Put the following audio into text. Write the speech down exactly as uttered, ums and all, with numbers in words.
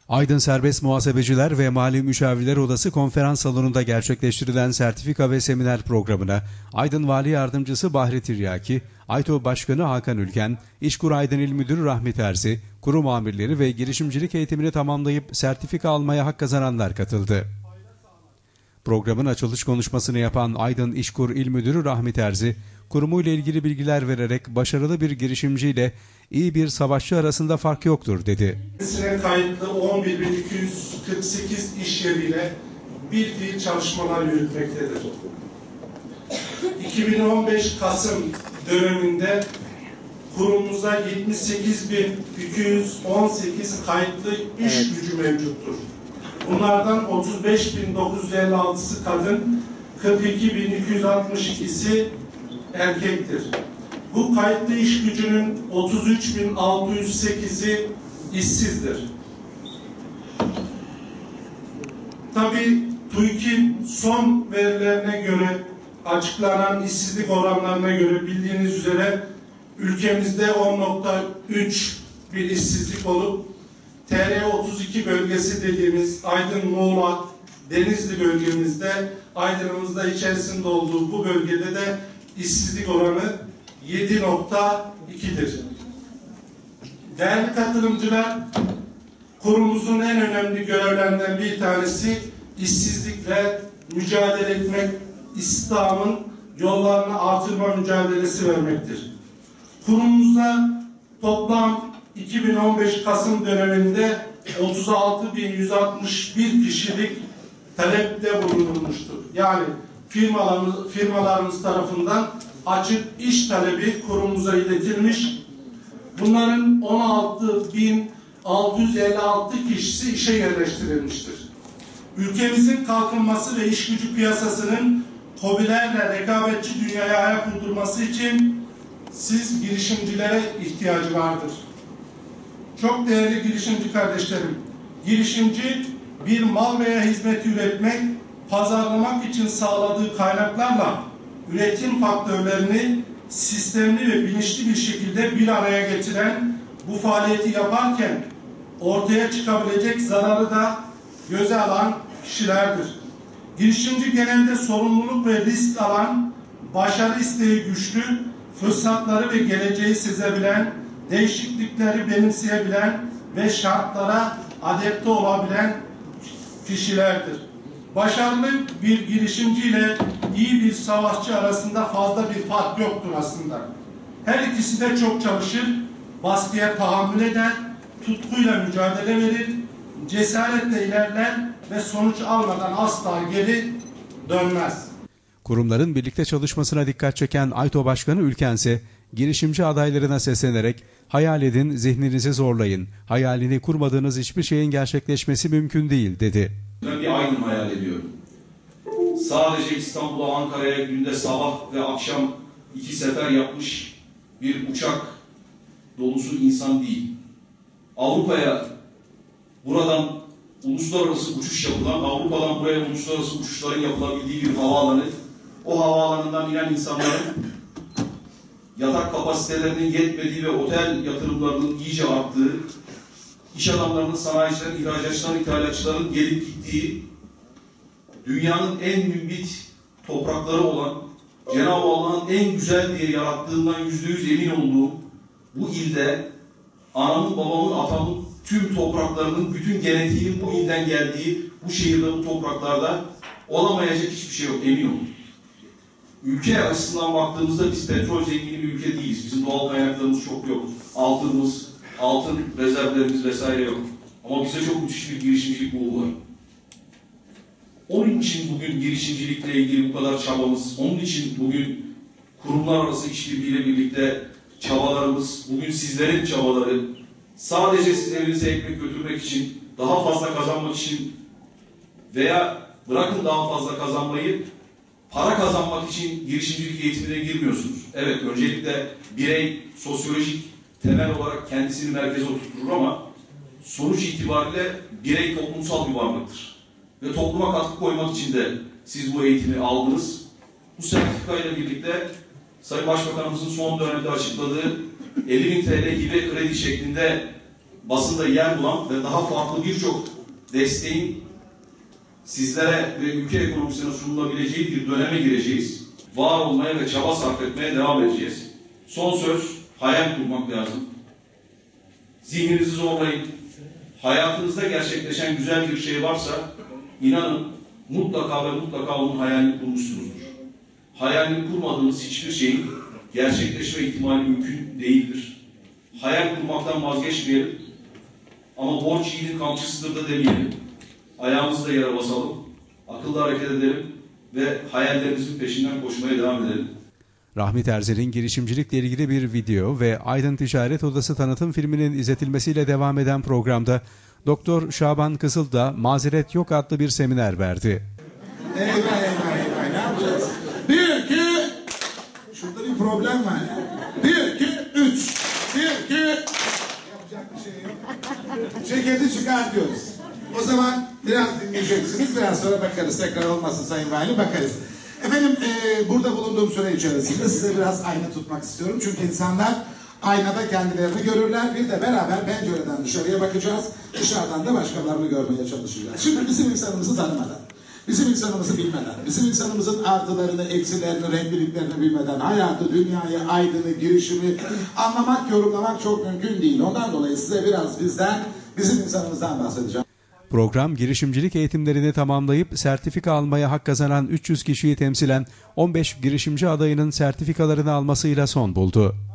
Aydın Serbest Muhasebeciler ve Mali Müşavirler Odası konferans salonunda gerçekleştirilen sertifika ve seminer programına Aydın Vali Yardımcısı Bahri Tiryaki, AYTO Başkanı Hakan Ülken, İşkur Aydın İl Müdürü Rahmi Terzi, kurum amirleri ve girişimcilik eğitimini tamamlayıp sertifika almaya hak kazananlar katıldı. Programın açılış konuşmasını yapan Aydın İşkur İl Müdürü Rahmi Terzi, kurumuyla ilgili bilgiler vererek başarılı bir girişimciyle iyi bir savaşçı arasında fark yoktur dedi. Kendisine kayıtlı on bir bin iki yüz kırk sekiz iş yeriyle bir fiil çalışmalar yürütmektedir. iki bin on beş Kasım döneminde kurumumuzda yetmiş sekiz bin iki yüz on sekiz kayıtlı iş evet. gücü mevcuttur. Bunlardan otuz beş bin dokuz yüz elli altısı kadın, kırk iki bin iki yüz altmış ikisi erkektir. Bu kayıtlı iş gücünün otuz üç bin altı yüz sekizi işsizdir. Tabii TÜİK'in son verilerine göre, açıklanan işsizlik oranlarına göre bildiğiniz üzere ülkemizde on nokta üç bir işsizlik olup T R otuz iki bölgesi dediğimiz Aydın, Muğla, Denizli bölgemizde, Aydın'ımızda içerisinde olduğu bu bölgede de işsizlik oranı yedi nokta iki'dir. Değerli katılımcılar, kurumumuzun en önemli görevlerinden bir tanesi işsizlikle mücadele etmek, istihdamın yollarını artırma mücadelesi vermektir. Kurumumuzda toplam iki bin on beş Kasım döneminde otuz altı bin yüz altmış bir kişilik talepte bulunulmuştur. Yani firmalarımız, firmalarımız tarafından açık iş talebi kurumumuza iletilmiş. Bunların on altı bin altı yüz elli altı kişisi işe yerleştirilmiştir. Ülkemizin kalkınması ve iş gücü piyasasının KOBİ'lerle rekabetçi dünyaya ayak uydurması için siz girişimcilere ihtiyacı vardır. Çok değerli girişimci kardeşlerim, girişimci bir mal veya hizmet üretmek, pazarlamak için sağladığı kaynaklarla üretim faktörlerini sistemli ve bilinçli bir şekilde bir araya getiren, bu faaliyeti yaparken ortaya çıkabilecek zararı da göze alan kişilerdir. Girişimci genelde sorumluluk ve risk alan, başarı isteği güçlü, fırsatları ve geleceği sezebilen, değişiklikleri benimseyebilen ve şartlara adapte olabilen kişilerdir. Başarılı bir girişimciyle iyi bir savaşçı arasında fazla bir fark yoktur aslında. Her ikisi de çok çalışır, baskıya tahammül eder, tutkuyla mücadele verir, cesaretle ilerler ve sonuç almadan asla geri dönmez. Kurumların birlikte çalışmasına dikkat çeken AYTO Başkanı Ülken ise girişimci adaylarına seslenerek hayal edin, zihninizi zorlayın, hayalini kurmadığınız hiçbir şeyin gerçekleşmesi mümkün değil dedi. Ben bir Aydın hayal ediyorum. Sadece İstanbul'a, Ankara'ya günde sabah ve akşam iki sefer yapmış bir uçak dolusu insan değil. Avrupa'ya buradan uluslararası uçuş yapılan, Avrupa'dan buraya uluslararası uçuşların yapılabildiği bir havaalanı, o havaalanından inen insanların yatak kapasitelerinin yetmediği ve otel yatırımlarının iyice arttığı, iş adamlarının, sanayicilerin, ihracatçıların, ithalatçıların gelip gittiği, dünyanın en mümbit toprakları olan, Cenab-ı Allah'ın en güzel diye yarattığından yüzde yüz emin olduğu bu ilde, anamın, babamın, atamın tüm topraklarının, bütün genetiğinin bu ilden geldiği, bu şehirde, bu topraklarda olamayacak hiçbir şey yok, emin olun. Ülke açısından baktığımızda biz petrol zengini bir ülke değiliz. Bizim doğal kaynaklarımız çok yok. Altınımız, altın rezervlerimiz vesaire yok. Ama bize çok müthiş bir girişimcilik boğulu var. Onun için bugün girişimcilikle ilgili bu kadar çabamız, onun için bugün kurumlar arası işbirliğiyle birlikte çabalarımız, bugün sizlerin çabaları, sadece siz evinize ekmek götürmek için, daha fazla kazanmak için veya bırakın daha fazla kazanmayı, para kazanmak için girişimcilik eğitimine girmiyorsunuz. Evet, öncelikle birey sosyolojik temel olarak kendisini merkeze oturtur ama sonuç itibariyle birey toplumsal bir varlıktır. Ve topluma katkı koymak için de siz bu eğitimi aldınız. Bu sertifikayla birlikte Sayın Başbakanımızın son dönemde açıkladığı elli bin T L hibe kredi şeklinde basında yer bulan ve daha farklı birçok desteğin sizlere ve ülke ekonomisine sunulabileceği bir döneme gireceğiz. Var olmaya ve çaba sarf etmeye devam edeceğiz. Son söz, hayal kurmak lazım. Zihninizi zorlayın. Hayatınızda gerçekleşen güzel bir şey varsa inanın mutlaka ve mutlaka onun hayalini kurmuşsunuzdur. Hayalini kurmadığınız hiçbir şeyin gerçekleşme ihtimali mümkün değildir. Hayal kurmaktan vazgeçmeyelim. Ama borç yiğidin kamçısıdır da demeyelim. Ayağımızı da yere basalım. Akıllı hareket edelim ve hayallerimizin peşinden koşmaya devam edelim. Rahmi Terzer'in girişimcilikle ilgili bir video ve Aydın Ticaret Odası tanıtım filminin izletilmesiyle devam eden programda Doktor Şaban Kızıl da Mazeret Yok adlı bir seminer verdi. Eyvah eyvah eyvah, ne yapacağız? Bir, iki, şurada bir problem var. Bir, iki, üç. Bir, iki, yapacak bir şey yok. Ceketi çıkar diyoruz. O zaman biraz dinleyeceksiniz, biraz sonra bakarız. Tekrar olmasın Sayın Valim, bakarız. Efendim, e, burada bulunduğum süre içerisinde size biraz ayna tutmak istiyorum. Çünkü insanlar aynada kendilerini görürler. Bir de beraber pencereden dışarıya bakacağız. Dışarıdan da başkalarını görmeye çalışacağız. Şimdi bizim insanımızı tanımadan, bizim insanımızı bilmeden, bizim insanımızın artılarını, eksilerini, renkliliklerini bilmeden hayatı, dünyayı, aydını, girişimi anlamak, yorumlamak çok mümkün değil. Ondan dolayı size biraz bizden, bizim insanımızdan bahsedeceğim. Program girişimcilik eğitimlerini tamamlayıp sertifika almaya hak kazanan üç yüz kişiyi temsilen on beş girişimci adayının sertifikalarını almasıyla son buldu.